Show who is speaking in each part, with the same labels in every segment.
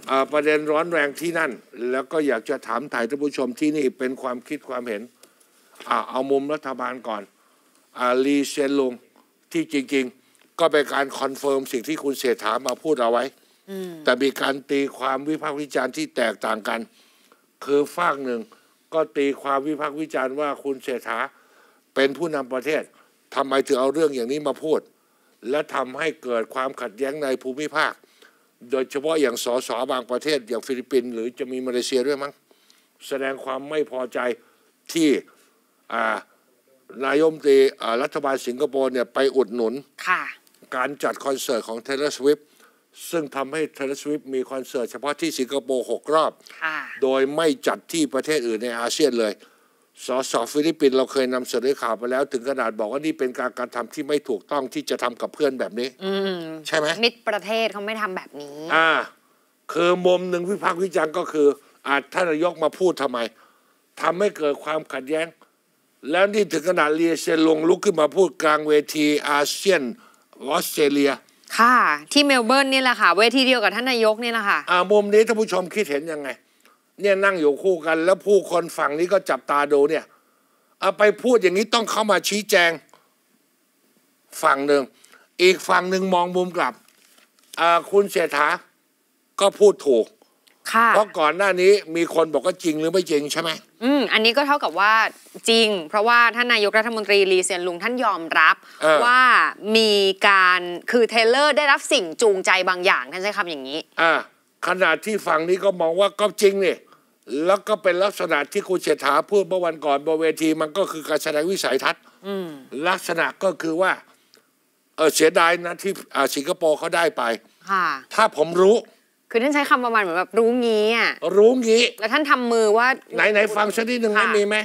Speaker 1: ประเด็นร้อนแรงที่นั่นแล้วก็อยากจะถามถ่ายท่านผู้ชมที่นี่เป็นความคิดความเห็นเอามุมรัฐบาลก่อนลีเซียนลุงที่จริงๆก็เป็นการคอนเฟิร์มสิ่งที่คุณเศรษฐามาพูดเอาไว้แต่มีการตีความวิพากษ์วิจารณ์ที่แตกต่างกันคือฝั่งหนึ่งก็ตีความวิพากษ์วิจารณ์ว่าคุณเศรษฐาเป็นผู้นำประเทศทำไมถึงเอาเรื่องอย่างนี้มาพูดและทำให้เกิดความขัดแย้งในภูมิภาคโดยเฉพาะอย่างสสบางประเทศอย่างฟิลิปปินส์หรือจะมีมาเลเซียด้วยมั้งแสดงความไม่พอใจที่นายกรัฐมนตรีรัฐบาลสิงคโปร์เนี่ยไปอุดหนุนการจัดคอนเสิร์ตของ Taylor Swift ซึ่งทำให้ Taylor Swift มีคอนเสิร์ตเฉพาะที่สิงคโปร์6 รอบโดยไม่จัดที่ประเทศอื่นในอาเซียนเลยสสฟิลิปปินส์เราเคยนำเสนอข่าวไปแล้วถึงขนาดบอกว่านี่เป็นการกระทำที่ไม่ถูกต้องที่จะทำกับเพื่อนแบบนี้ใช่ไหมมิตรประเทศเขาไม่ทำแบบนี้คือมุมหนึ่งวิพากษ์วิจารณ์ก็คือท่านนายกมาพูดทำไมทำให้เกิดความขัดแย้งแล้วนี่ถึงขนาดเลียเซียนลงลุกขึ้นมาพูดกลางเวทีอาเซียนออสเตรเลียค่ะที่เมลเบิร์นนี่แหละค่ะเวทีเดียวกับท่านนายกนี่แหละค่ะมุมนี้ท่านผู้ชมคิดเห็นยังไงเนี่ยนั่งอยู่คู่กันแล้วผู้คนฝั่งนี้ก็จับตาดูเนี่ยไปพูดอย่างนี้ต้องเข้ามาชี้แจงฝั่งหนึ่งอีกฝั่งหนึ่งมองมุมกลับคุณเศรษฐาก็พูดถูกเพราะก่อนหน้านี้มีคนบอกว่าจริงหรือไม่จริงใช่ไหมอันนี้ก็เท่ากับว่าจริงเพราะว่าท่านนายกรัฐมนตรีลีเซียนลุงท่านยอมรับว่ามีการคือเทเลอร์ได้รับสิ่งจูงใจบางอย่างท่านใช้คำอย่างนี้ขณะที่ฝั่งนี้ก็มองว่าก็จริงนี่แล้วก็เป็นลักษณะที่คุณเศรษฐาพูดเมื่อวันก่อนบนเวทีมันก็คือการแสดงวิสัยทัศน์ลักษณะก็คือว่าเสียดายนะที่สิงคโปร์เขาได้ไปถ้าผมรู้คือท่านใช้คำประมาณเหมือนแบบรู้งี้รู้งี้แล้วท่านทำมือว่าไหนฟังสักนิดหนึ่งมีไหม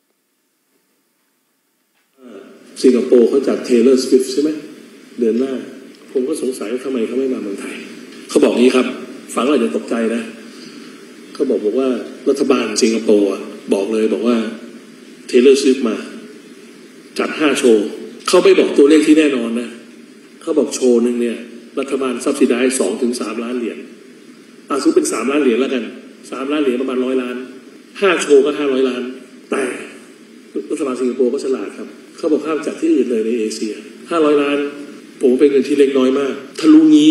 Speaker 2: สิงคโปร์เขาจัด Taylor Swift ใช่ไหมเดือนหน้าผมก็สงสัยว่าทำไมเขาไม่มาเมืองไทยเขาบอกนี้ครับฟังแล้วอาจจะตกใจนะเขาบอกว่ารัฐบาลสิงคโปร์บอกเลยบอกว่า Taylor Swift มาจัด5 โชว์เขาไม่บอกตัวเลขที่แน่นอนนะเขาบอกโชว์หนึ่งเนี่ยรัฐบาลซับซิไดซ์2 ถึง 3 ล้านเหรียญซื้อเป็น3 ล้านเหรียญแล้วกัน3 ล้านเหรียญประมาณ100 ล้าน5 โชว์ก็500 ล้านแต่รัฐบาลสิงคโปร์ก็ฉลาดครับเขาบอกห้ามจัดที่อื่นเลยในเอเชีย500 ล้านผมเป็นเงินที่เล็กน้อยมากถ้ารู้งี้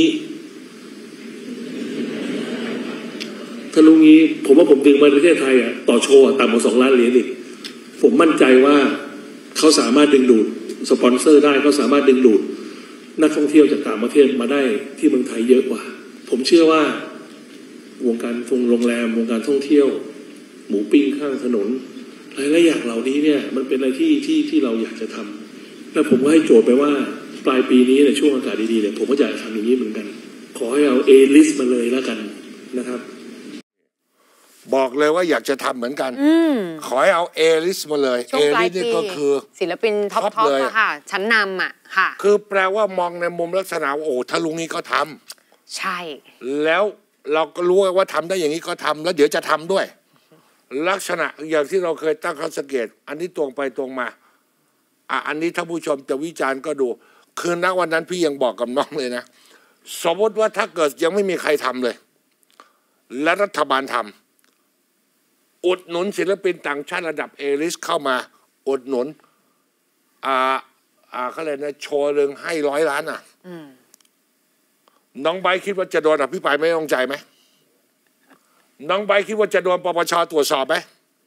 Speaker 2: ผมว่าผมดึงมาประเทศไทยต่อโชว์ต่ำกว่า2 ล้านเหรียญอีกผมมั่นใจว่าเขาสามารถดึงดูดสปอนเซอร์ได้เขาสามารถดึงดูดนักท่องเที่ยวจากต่างประเทศมาได้ที่เมืองไทยเยอะกว่าผมเชื่อว่าวงการโรงแรมวงการท่องเที่ยวหมูปิ้งข้างถนนหลายๆอย่างเหล่านี้เนี่ยมันเป็นอะไรที่เราอยากจะทำแล้วผมก็ให้โจทย์ไปว่าปลายปีนี้ในช่วงอากาศดีๆเนี่ยผมก็อยากทำอย่างนี้เหมือนกันขอให้เอา A-list มาเลยแล้วกันนะครับ
Speaker 1: บอกเลยว่าอยากจะทำเหมือนกันขอให้เอา A-list มาเลย A-list นี่ก็คือ
Speaker 3: ศิลปินท็อปเลยค่ะชั้นนำค่ะ
Speaker 1: คือแปลว่ามองในมุมลักษณะโอ้ถ้าลุงนี้ก็ทำใช่แล้วเราก็รู้ว่าทำได้อย่างนี้ก็ทำแล้วเดี๋ยวจะทำด้วยลักษณะอย่างที่เราเคยตั้งข้อสังเกตอันนี้ตรงไปตรงมาอันนี้ถ้าผู้ชมจะวิจารณ์ก็ดูคือณวันนั้นพี่ยังบอกกับน้องเลยนะสมมติว่าถ้าเกิดยังไม่มีใครทำเลยและรัฐบาลทำอุดหนุนศิลปินต่างชาติระดับเอลิสเข้ามาอุดหนุนเขาเลยนะโชว์เรื่องให้100 ล้านน้องใบคิดว่าจะโดนอภิปรายไม่ต้องใจไหมน้องใบคิดว่าจะโดนปปช.ตรวจสอบไหม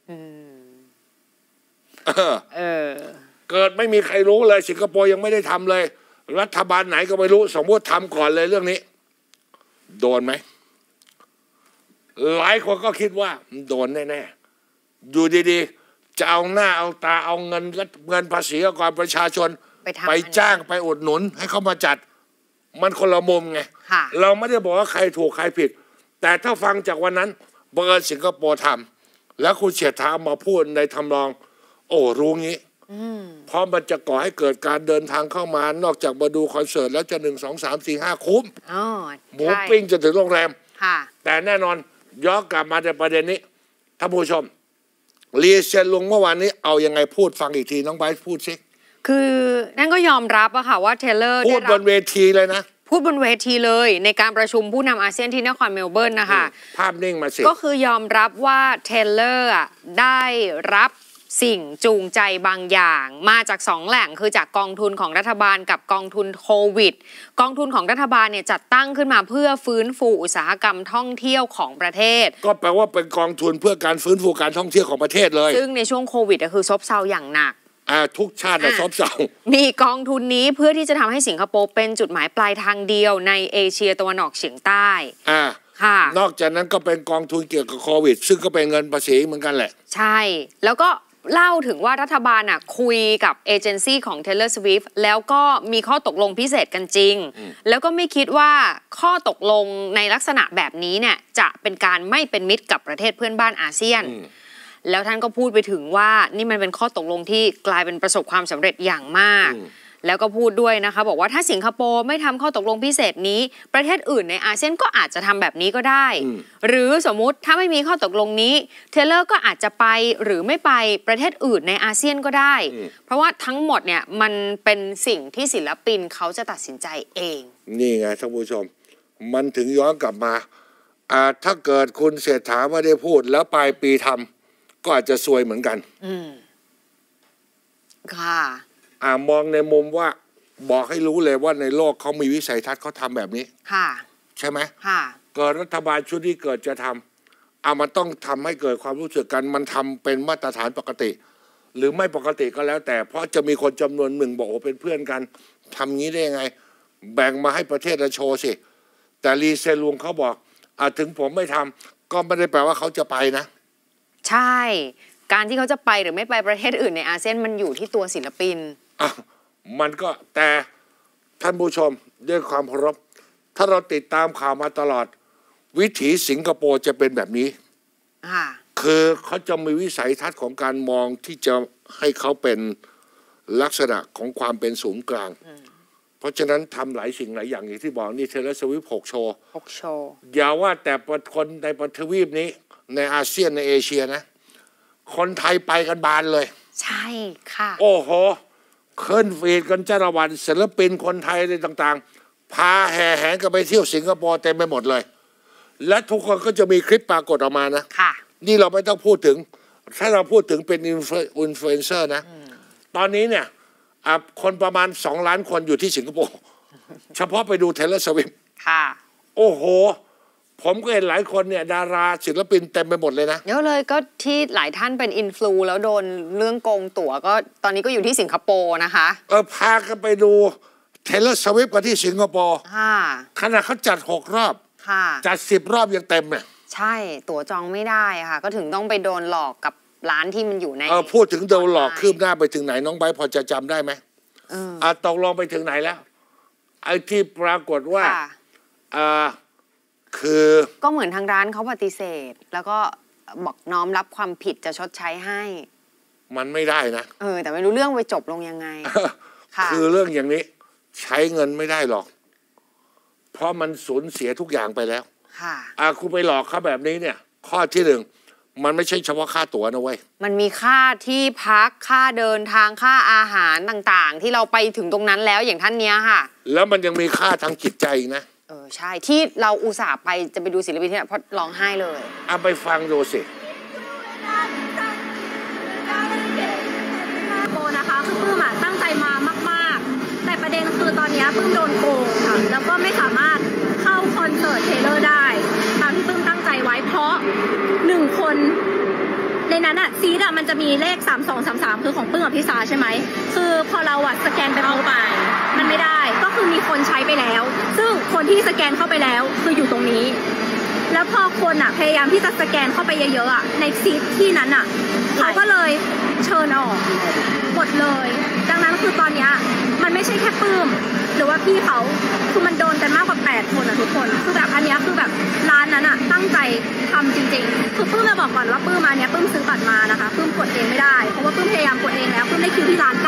Speaker 1: เกิดไม่มีใครรู้เลยสิงคโปร์ยังไม่ได้ทำเลยรัฐบาลไหนก็ไม่รู้สมมติทำก่อนเลยเรื่องนี้โดนไหมหลายคนก็คิดว่าโดนแน่ๆอยู่ดีๆจะเอาหน้าเอาตาเอาเงินภาษีของประชาชนไปจ้างไปอุดหนุนให้เขามาจัดมันคนละมุมไงเราไม่ได้บอกว่าใครถูกใครผิดแต่ถ้าฟังจากวันนั้นบังเอิญสิงคโปร์ทำแล้วคุณเศรษฐามาพูดในทำนองโอ้รู้งี้เพราะมันจะก่อให้เกิดการเดินทางเข้ามานอกจากมาดูคอนเสิร์ตแล้วจะ1 2 3 4 5คุ้มหมูปิ้งจะถึงโรงแรมแต่แน่นอนย้อนกลับมาในประเด็นนี้ท่านผู้ชมลีเซียนลุงเมื่อวานนี้เอายังไงพูดฟังอีกทีน้องไบร์ทพูดสิ
Speaker 3: คือนั่นก็ยอมรับอะค่ะว่าเทเลอร์
Speaker 1: พูดบนเวทีเลยนะ
Speaker 3: พูดบนเวทีเลยในการประชุมผู้นำอาเซียนที่นครเมลเบิร์นนะคะ
Speaker 1: ภาพนิ่งมาสิ
Speaker 3: ก็คือยอมรับว่าเทเลอร์ได้รับสิ่งจูงใจบางอย่างมาจาก2แหล่งคือจากกองทุนของรัฐบาลกับกองทุนโควิดกองทุนของรัฐบาลเนี่ยจัดตั้งขึ้นมาเพื่อฟื้นฟูอุตสาหกรรมท่องเที่ยวของประเทศ
Speaker 1: ก็แปลว่าเป็นกองทุนเพื่อการฟื้นฟูการท่องเที่ยวของประเทศเลย
Speaker 3: ซึ่งในช่วงโควิดก็คือซบเซาอย่างหนัก
Speaker 1: ทุกชาติซบเซา
Speaker 3: มีกองทุนนี้เพื่อที่จะทำให้สิงคโปร์เป็นจุดหมายปลายทางเดียวในเอเชียตะวันออกเฉียงใต้ค่ะ
Speaker 1: นอกจากนั้นก็เป็นกองทุนเกี่ยวกับโควิดซึ่งก็เป็นเงินภาษีเหมือนกันแหละ
Speaker 3: ใช่แล้วก็เล่าถึงว่ารัฐบาลคุยกับเอเจนซี่ของ Taylor Swift แล้วก็มีข้อตกลงพิเศษกันจริงแล้วก็ไม่คิดว่าข้อตกลงในลักษณะแบบนี้เนี่ยจะเป็นการไม่เป็นมิตรกับประเทศเพื่อนบ้านอาเซียนแล้วท่านก็พูดไปถึงว่านี่มันเป็นข้อตกลงที่กลายเป็นประสบความสำเร็จอย่างมากแล้วก็พูดด้วยนะคะบอกว่าถ้าสิงคโปร์ไม่ทำข้อตกลงพิเศษนี้ประเทศอื่นในอาเซียนก็อาจจะทำแบบนี้ก็ได้หรือสมมุติถ้าไม่มีข้อตกลงนี้เทเลอร์ก็อาจจะไปหรือไม่ไปประเทศอื่นในอาเซียนก็ได้เพราะว่าทั้งหมดเนี่ยมันเป็นสิ่งที่ศิลปินเขาจะตัดสินใจเอง
Speaker 1: นี่ไงท่านผู้ชมมันถึงย้อนกลับมาถ้าเกิดคุณเศรษฐาไม่ได้พูดแล้วปลายปีทำก็อาจจะซวยเหมือนกัน
Speaker 3: ค่ะ
Speaker 1: มองในมุมว่าบอกให้รู้เลยว่าในโลกเขามีวิสัยทัศน์เขาทำแบบนี้
Speaker 3: ค่ะ
Speaker 1: ใช่ไหม
Speaker 3: ค่ะ
Speaker 1: เกิดรัฐบาลชุดนี้เกิดจะทำมันต้องทำให้เกิดความรู้สึกกันมันทำเป็นมาตรฐานปกติหรือไม่ปกติก็แล้วแต่เพราะจะมีคนจำนวนหนึ่งบอกว่าเป็นเพื่อนกันทำงี้ได้ยังไงแบ่งมาให้ประเทศละโชว์สิแต่ลีเซลุงเขาบอกถึงผมไม่ทำก็ไม่ได้แปลว่าเขาจะไปนะ
Speaker 3: ใช่การที่เขาจะไปหรือไม่ไปประเทศอื่นในอาเซียนมันอยู่ที่ตัวศิลปิน
Speaker 1: มันก็แต่ท่านผู้ชมด้วยความเคารพถ้าเราติดตามข่าวมาตลอดวิถีสิงคโปร์จะเป็นแบบนี้คือเขาจะมีวิสัยทัศน์ของการมองที่จะให้เขาเป็นลักษณะของความเป็นศูนย์กลางเพราะฉะนั้นทำหลายสิ่งหลายอย่างอย่างที่บอกนี่เทเลอร์สวิฟต์6 โชว์อย่าว่าแต่คนในประเทศวีปนี้ในอาเซียนในเอเชียนะคนไทยไปกันบานเลย
Speaker 3: ใช่ค่ะ
Speaker 1: โอ้โหขึ้นฟีดกันจ้าละวันศิลปินคนไทยอะไรต่างๆพาแห่แหนกันไปเที่ยวสิงคโปร์เต็มไปหมดเลยและทุกคนก็จะมีคลิปปรากฏออกมานะ
Speaker 3: ค่ะ
Speaker 1: นี่เราไม่ต้องพูดถึงถ้าเราพูดถึงเป็นอินฟลูเอนเซอร์นะตอนนี้เนี่ยคนประมาณ2 ล้านคนอยู่ที่สิงคโปร์เฉพาะไปดูเทเลอร์สวิฟต์
Speaker 3: ค่ะ
Speaker 1: โอ้โหผมก็เห็นหลายคนเนี่ยดาราศิลปินเต็มไปหมดเลยนะ
Speaker 3: เยอะเลยก็ที่หลายท่านเป็นอินฟลูแล้วโดนเรื่องโกงตั๋วก็ตอนนี้ก็อยู่ที่สิงคโปร์นะคะ
Speaker 1: พากันไปดูเทเลอร์สวิฟต์กันที่สิงคโปร์ขณะเขาจัด6 รอบจัด10 รอบยังเต็มเนี่ย
Speaker 3: ใช่ตั๋วจองไม่ได้ค่ะก็ถึงต้องไปโดนหลอกกับร้านที่มันอยู่ใน
Speaker 1: พูดถึงโดนหลอกคืบหน้าไปถึงไหนน้องไบร์ทพอจะจำได้ไหมตกลงไปถึงไหนแล้วไอ้ที่ปรากฏว่าคือ
Speaker 3: ก็เหมือนทางร้านเขาปฏิเสธแล้วก็บอกน้อมรับความผิดจะชดใช้ให้
Speaker 1: มันไม่ได้นะ
Speaker 3: แต่ไม่รู้เรื่องไปจบลงยังไง
Speaker 1: คือเรื่องอย่างนี้ใช้เงินไม่ได้หรอกเพราะมันสูญเสียทุกอย่างไปแล้วคุณไปหลอกเขาแบบนี้เนี่ยข้อที่ 1มันไม่ใช่เฉพาะค่าตั๋วนะเว้ย
Speaker 3: มันมีค่าที่พักค่าเดินทางค่าอาหารต่างๆที่เราไปถึงตรงนั้นแล้วอย่างท่านเนี้ยค่ะ
Speaker 1: แล้วมันยังมีค่าทางจิตใจอีกนะ
Speaker 3: ใช่ที่เราอุตส่าห์ไปจะไปดูศิลปินที่เพราะร้องไห้เลย
Speaker 1: ไปฟังดูสิ
Speaker 4: โปนะคะคือปื้มตั้งใจมามากๆแต่ประเด็นคือตอนนี้ปื้มโดนโกงค่ะแล้วก็ไม่สามารถเข้าคอนเสิร์ตเทเลอร์ได้ตามที่ปื้มตั้งใจไว้เพราะ1 คนในนั้นซีดมันจะมีเลข3233คือของปื้มกับพี่สาใช่ไหมคือพอเราสแกนไปเข้าไปมันไม่ได้ก็คือมีคนใช้ไปแล้วซึ่งคนที่สแกนเข้าไปแล้วคืออยู่ตรงนี้แล้วพอคนพยายามที่จะสแกนเข้าไปเยอะๆในซีดที่นั้นเขาก็เลยเชิญออกหมดเลยดังนั้นคือตอนนี้มันไม่ใช่แค่ปื้มหรือว่าพี่เขาคือมันโดนกันมากกว่า8 คนทุกคนคือแบบอันนี้คือแบบร้านนั้นตั้งใจทำจริงๆคือปื้มจะบอกก่อนว่าปื้มเนี่ยปื้มซื้อบัตรมานะคะปื้มกดเองไม่ได้เพราะว่าปื้มพยายามกดเองแล้วปื้มได้คิวที่ร้าน9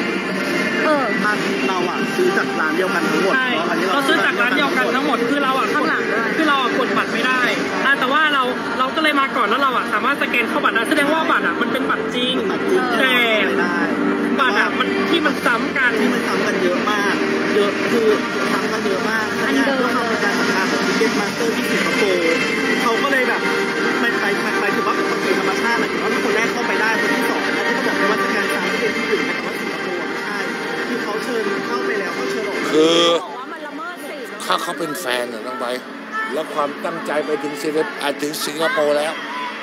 Speaker 5: เราซื้อจากร้านเดียวกันทั้งหมด
Speaker 6: เราซื้อจากร้านเดียวกันทั้งหมดคือเรา
Speaker 4: ข้างหลัง
Speaker 6: คือเรากดบัตรไม่ได้แต่ว่าเราก็เลยมาก่อนแล้วเราสามารถสแกนเข้าบัตรได้แสดงว่าบัตรมันเป็นบัตรจริงแต่บัตรมันที่มันซ้ำกัน
Speaker 5: เยอะมากเยอะคือซ้ำกันเยอะมากอันเดิมค่ะการทำงานของทิเก็ตมาสเตอร์ที่สิงคโปร์เขาก็เลยแบบไปถือว่าเป็นคนธรรมชาติหมายถึงว่าคนแรกเข้าไปได้คนที่สองเขาก็บอกว่าจะการสร้างที่เป็นที่อื่นแต่ว่าสิงคโปร์ไม่ใช่ที่เขาเชิญเข้าไปแล้วเขาเชิญออกมา
Speaker 1: คือถ้าเขาเป็นแฟนน้องใบแล้วความตั้งใจไปถึงสิงคโปร์แล้ว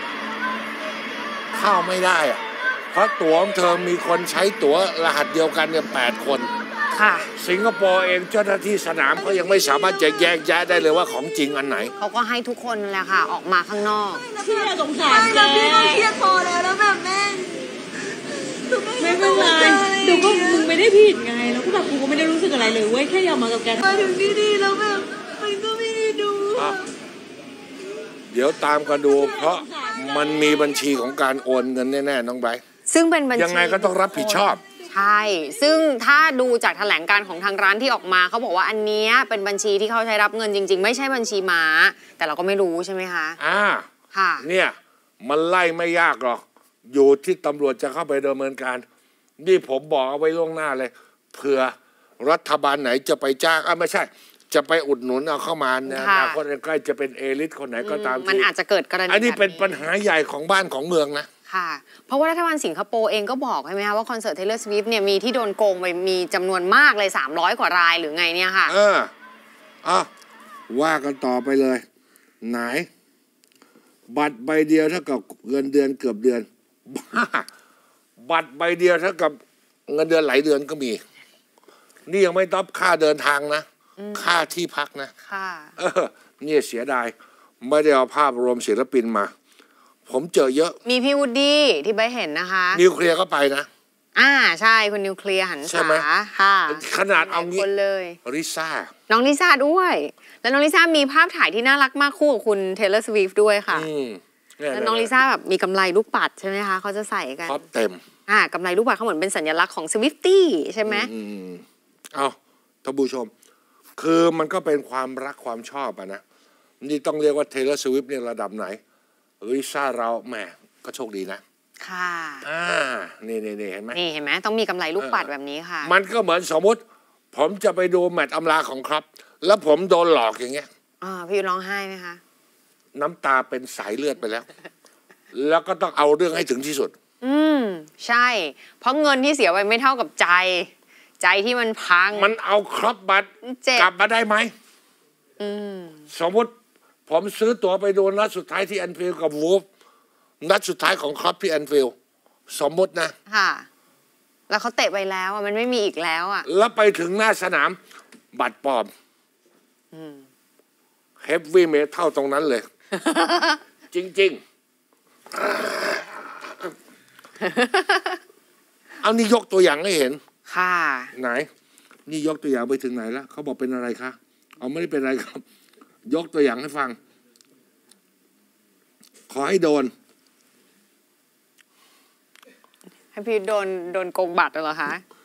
Speaker 1: เข้าไม่ได้อะเพราะตั๋วของเธอมีคนใช้ตั๋วรหัสเดียวกันเนี่ย8 คน
Speaker 3: ค่ะ
Speaker 1: สิงคโปร์เองเจ้าหน้าที่สนามเขายังไม่สามารถจะแยกแยะได้เลยว่าของจริงอันไหน
Speaker 3: เขาก็ให้ทุกคนแหละค่ะออกมาข้างนอก
Speaker 4: พี่สงสารแกพี่ก็เครียดพอแล้วแบบแม่
Speaker 7: ไม่เป็นไรดูก็มึงไม่ได้ผิดไงแล้วก็แบบกูก็ไม่ได้รู้สึกอะไรเลยเว้ยแค่อยากมากับแก
Speaker 4: มาถึงที่นี่แล้วแบบมันก็ไม่ได้ดู
Speaker 1: เดี๋ยวตามกันดูเพราะมันมีบัญชีของการโอนเงินแน่ๆน้องไบร์ท
Speaker 3: ซึ่งเป็นบัญชี
Speaker 1: ยังไงก็ต้องรับผิดชอบ
Speaker 3: ใช่ซึ่งถ้าดูจากแถลงการของทางร้านที่ออกมาเขาบอกว่าอันนี้เป็นบัญชีที่เขาใช้รับเงินจริงๆไม่ใช่บัญชีม้าแต่เราก็ไม่รู้ใช่ไหมคะ
Speaker 1: ค่ะเนี่ยมันไล่ไม่ยากหรอกอยู่ที่ตำรวจจะเข้าไปดำเนินการนี่ผมบอกเอาไว้ล่วงหน้าเลยเผื่อรัฐบาลไหนจะไปจ้างไม่ใช่จะไปอุดหนุนเอาเข้ามาในอนาคตใกล้จะเป็นเอลิทคนไหนก็ตาม
Speaker 3: มันอาจจะเกิดกรณี
Speaker 1: อันนี้เป็นปัญหาใหญ่ของบ้านของเมืองนะ
Speaker 3: ค่ะเพราะว่ารัฐบาลสิงคโปร์เองก็บอกใช่ไหมคะว่าคอนเสิร์ต Taylor Swift เนี่ยมีที่โดนโกงไปมีจำนวนมากเลย300 กว่ารายหรือไงเนี่ยค่ะ
Speaker 1: ว่ากันต่อไปเลยไหนบัตรใบเดียวเท่ากับเงินเดือนเกือบเดือนบัตรใบเดียวเท่ากับเงินเดือนหลายเดือนก็มีนี่ยังไม่นับค่าเดินทางนะค่าที่พักนะ
Speaker 3: ค่ะ
Speaker 1: เนี่ยเสียดายไม่ได้เอาภาพรวมศิลปินมาผมเจอเยอะ
Speaker 3: มีพี่วูดดี้ที่ใบเห็นนะคะ
Speaker 1: นิวเคลียร์ก็ไปนะ
Speaker 3: ใช่คุณนิวเคลียร์หันษาค่ะ
Speaker 1: ขนาดเอางี้
Speaker 3: เลย
Speaker 1: ลิซ่า
Speaker 3: น้องลิซ่าด้วยแล้วน้องลิซ่ามีภาพถ่ายที่น่ารักมากคู่กับคุณเทย์เลอร์สวิฟต์ด้วยค่ะแล้วน้องลิซ่าแบบมีกำไรลูกปัดใช่ไหมคะเขาจะใส่กัน
Speaker 1: ครบเต็ม
Speaker 3: กำไรลูกปัดเขาเหมือนเป็นสัญลักษณ์ของสวิฟตี้ใช่ไหม
Speaker 1: เอาท่านผู้ชมคือมันก็เป็นความรักความชอบนะนี่ต้องเรียกว่าเทย์เลอร์สวิฟต์เนี่ยระดับไหนลิซ่าเราแหมก็โชคดีนะ
Speaker 3: ค่ะ
Speaker 1: นี่เห็นไหม
Speaker 3: นี่เห็นไหมต้องมีกำไรลูกปัดแบบนี้ค่ะ
Speaker 1: มันก็เหมือนสมมติผมจะไปดูแมตช์อำลาของครับแล้วผมโดนหลอกอย่างเงี้ย
Speaker 3: พี่ร้องไห้ไหมคะ
Speaker 1: น้ำตาเป็นสายเลือดไปแล้วแล้วก็ต้องเอาเรื่องให้ถึงที่สุด
Speaker 3: ใช่เพราะเงินที่เสียไปไม่เท่ากับใจที่มันพัง
Speaker 1: มันเอาครบบัตรกลับมาได้ไหมสมมติผมซื้อตั๋วไปดูนัดสุดท้ายที่แอนฟิลด์กับวูฟนัดสุดท้ายของครอปที่แอนฟิลด์สมมตินะ
Speaker 3: ค่ะแล้วเขาเตะไปแล้วมันไม่มีอีกแล้ว
Speaker 1: แล้วไปถึงหน้าสนามบัตรปลอมเฮฟวี่เมทัลตรงนั้นเลย จริงๆเอานี่ยกตัวอย่างให้เห็น
Speaker 3: ค่ะ
Speaker 1: ไหนนี่ยกตัวอย่างไปถึงไหนแล้วเขาบอกเป็นอะไรคะเอาไม่ได้เป็นอะไรครับยกตัวอย่างให้ฟังขอให้โดน
Speaker 3: ให้พี่โดนโกงบัตรเหรอคะ